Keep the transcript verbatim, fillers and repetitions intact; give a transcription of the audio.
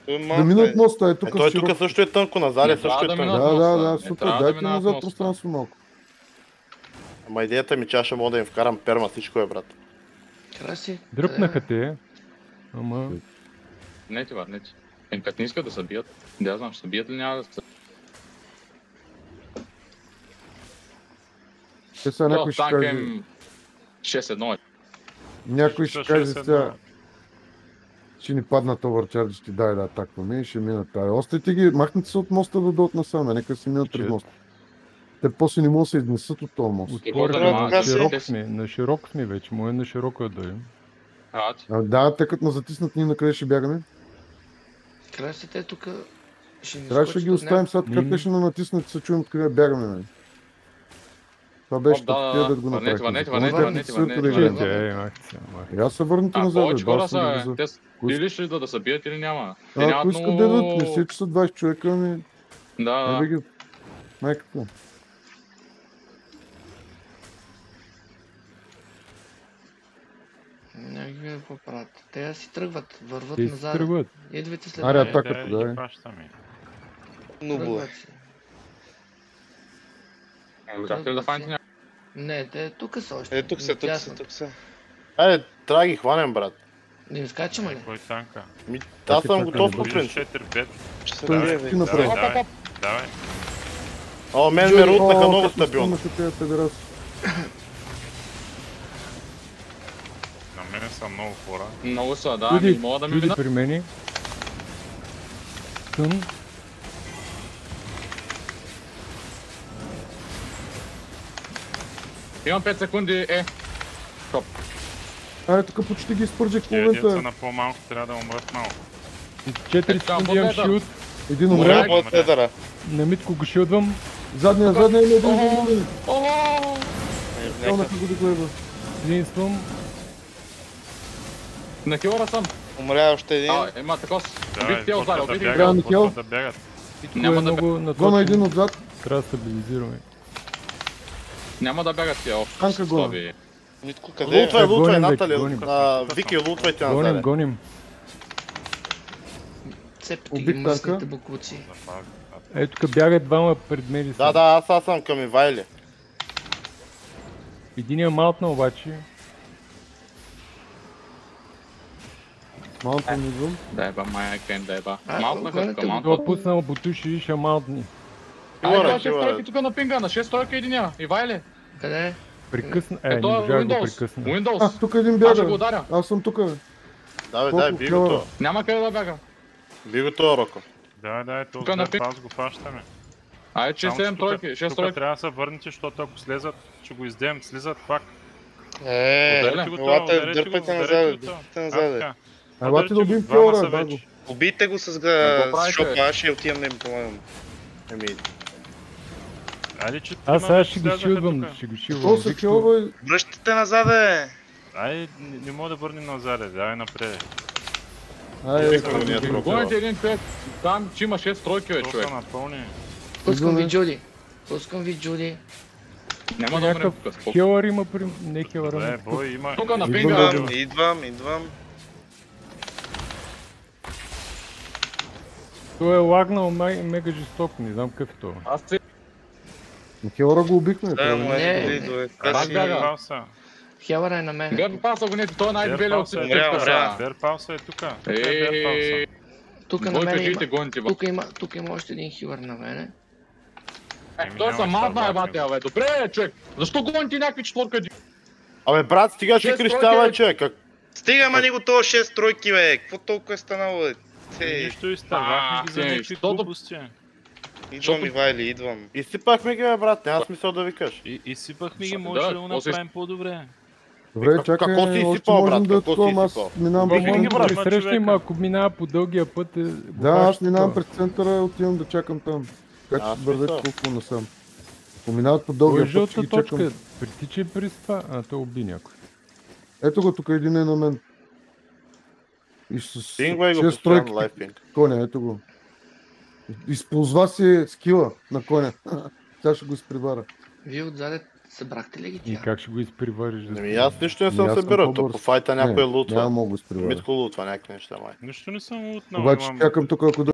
Да минат моста, е тук. Той тук също е тънко, назад е също е тънко. Да, да, да, супер, дайте му за пространство малко. Ама идеята ми, че аз ще мога да им вкарам перма, всичко е, брат. Краси. Дръпнаха те. Ама... Не ти, не ти. Им като не искат да се бият, да знам, ще се бият ли няма да се... Те сега някой ще каже... шест едно е. Някой ще каже сега... Ще ни паднат овърчарджи, ще дай да атакваме и ще минат тази. Остайте ги, махнете се от моста да дойдат насаме, нека си минат през моста. Те после не могат да се изнесат от този мост. На широко сме, на широко сме вече, може на широко да дойдем. А, да, те като на затиснат ние на къде ще бягаме? Красите тук ще ни трябваше да ги оставим сега, така те ще натиснат и се чуем откъде бягаме. Нали? Това беше да, тия да, да го направихме. Върнете, върнете, върнете, върнете. Аз се върнете А, назад. повече хора са, те или ще да се бият или няма. Ако искат да дадат, не си, че са двайсет човека, ами... Да, да. Майката. Не ги видя какво правят. Те си тръгват, върват Те си назад. тръгват. Идвайте след Аре, мен. атаката, да. Тръгват си. Можахте ли да фаните някакъв? Не, те тук са още. Е, тук са, тук са, тук са. Айде, трябва да ги хванем, брат. Да им скачаме ли? Кой танка? Ми, аз съм готов по принцип. четири пет. Той ти направи. Давай. О, мен ме рутнаха много стабилно. На мене са много хора. Много са, да, не мога да ми минат. При мене. Тън. Имам пет секунди, е. Топ. Аре, тук почти ги изпържих в Тия деца момента. на по-малко трябва да умрат малко. четири секунди имам шилд. Един умря. На Митко го шилдвам. Задния, задния има един един. Ооо! Кълнаха го до глеба. Единствам. На хилора съм. Умря още един. А, има такос. Давай, Убих тя отзади, убих Трябва тя. Михел. да бягат. Няма да много Гона един отзад. трябва да стабилизираме. Няма да бягат тия оф. Танка гона. Стоби. Нитко къде е? Лутвай, лутвай, Гоним, Натали. гоним. а, Вики, лутвайте Гоним, назад. гоним. Цепки ги Убих танка. мръсните буклуци. Ей, тук бягат двама пред мен. Да, да, аз аз съм към Ивайли. Единия малтна обаче. Малко не идвам. Да еба, майка им да еба. А, Малко на гоните къвка, го. малко. Това пуснал бутуши и ще малтни. Ай, Хилора, това шест хилора. тройки тук на пинга, на шест тройка единия. Ивайле. Къде е? Прекъсна. Е, Е, не то е можах да го Windows. прекъсна. А, Windows. тук един Аз ще го бяга. ударя. Аз съм тук, бе. Давай, Колко дай, би го хилора? то. Няма къде да бяга. Би го то, Роко. Да, да, този Тука на две пик. пас го фащаме. Ай, че Само, че седем тука- тройки, шест Тук тройки. трябва да се върнете, защото ако слезат, ще го издем. Слизат пак. Е, Ударете го това, елате, ударете го, дърпайте ударете назад, го това. дърпайте назад. така. Елате да Ударете убим го, двама Хилора, са да го. вече. Убийте го с Не га... го правите. шопа, аз ще отивам да им помагам. Еми, Айде, че Аз трима сега вече ще го слязаха шилдвам. тука. Ще го Какво шилдвам. са Викто- Хилова? Връщате назад, бе! Айде, не, не мога да върнем назад, давай напред. Айде, Виктор го ни е трупил. Гоните един пет. Там, че има шест тройки, бе, То човек. са напълни. Пускам Идваме. ви Джуди. Пускам ви Джуди. Няма да умрем Някакъв тук. спокойно. хелър има при... Не хелър, Добре, ама... бой, има... Тука на Идвам пинга. да- Идвам, идвам, идвам. Той е лагнал май- мега жестоко, не знам какъв е това. Аз се... Хилора го убихме. Да, трябва му да- Не, е, не. идва, е. Пак Краси. бяга. Пауса. Хелъра е на мен. Бер паса го нето, той е най-дебелия от всички. Умря, умря. сега. Бер Пауса е тука. Тука е Е, Бер Пауса. Тук на Бой, мен кажите има... гоните, бе. Тук има, тук има още един хилър на мене. Е, той са мадна е батия, бе. Добре, човек. Защо гоните някакви четворка? Абе, брат, стига ще Шест крещава, тройки. че. Как... Стига, ма него това шест тройки, бе! Какво толкова е станало, бе? Те, Нищо изтървахме ги за А, някакви защото- глупости. идвам, Ивайли, идвам. Изсипахме ги, бе, брат, няма смисъл да викаш. И, изсипахме ги, Да, може да го после- направим по-добре. Добре, Как- чакай, какво си още изсипал, можем брат? да Какво си такова, аз изсипал? минавам Викай по ги, моето. брат. При среща има, ако минава по дългия път е... Да, аз минавам през центъра, отивам да чакам там. Така А, че вървете смисъл. колко насам. Ако минават по Кой е дългия път, ще жълта ги точка? чакам. Притича през това? А, той уби някой. Ето го, тук един е на мен. И с Пингвай го шест постоянно, тройки лайфпинг. коня, ето го. Използва си скила на коня. Сега ще го изприбара. Вие отзаде Събрахте ли ги И тя? как ще го изпривариш? да Ами стане? аз нищо не Ами съм аз съм събирал, по-бърз. то по файта някой Не, лутва. Няма мога да го изпреваря. Митко лутва някакви неща май. Нищо не съм утнал. Обаче имам- чакам тук, ако